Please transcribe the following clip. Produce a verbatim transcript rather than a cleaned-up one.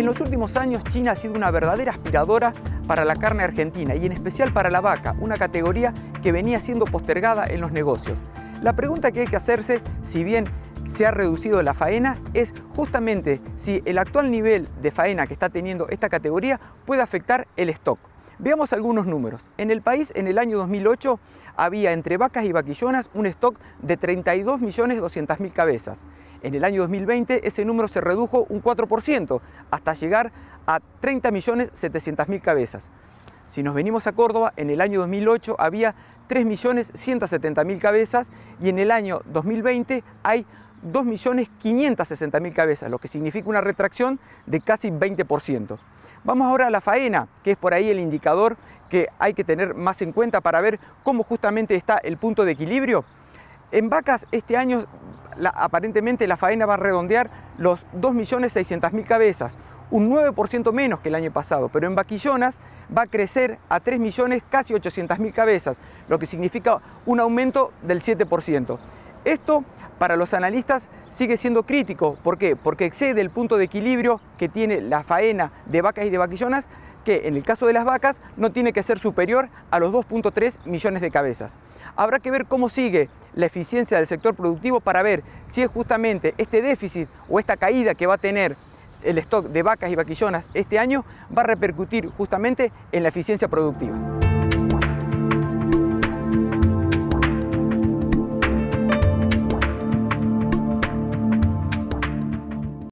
En los últimos años, China ha sido una verdadera aspiradora para la carne argentina y en especial para la vaca, una categoría que venía siendo postergada en los negocios. La pregunta que hay que hacerse, si bien se ha reducido la faena, es justamente si el actual nivel de faena que está teniendo esta categoría puede afectar el stock. Veamos algunos números. En el país, en el año dos mil ocho, había entre vacas y vaquillonas un stock de treinta y dos millones doscientas mil cabezas. En el año dos mil veinte ese número se redujo un cuatro por ciento hasta llegar a treinta millones setecientas mil cabezas. Si nos venimos a Córdoba, en el año dos mil ocho había tres millones ciento setenta mil cabezas y en el año dos mil veinte hay dos millones quinientas sesenta mil cabezas, lo que significa una retracción de casi veinte por ciento. Vamos ahora a la faena, que es por ahí el indicador que hay que tener más en cuenta para ver cómo justamente está el punto de equilibrio. En vacas este año la, aparentemente la faena va a redondear los dos millones seiscientas mil cabezas, un nueve por ciento menos que el año pasado, pero en vaquillonas va a crecer a tres millones casi ochocientas mil cabezas, lo que significa un aumento del siete por ciento. Esto para los analistas sigue siendo crítico. ¿Por qué? Porque excede el punto de equilibrio que tiene la faena de vacas y de vaquillonas, que en el caso de las vacas no tiene que ser superior a los dos punto tres millones de cabezas. Habrá que ver cómo sigue la eficiencia del sector productivo para ver si es justamente este déficit o esta caída que va a tener el stock de vacas y vaquillonas este año va a repercutir justamente en la eficiencia productiva.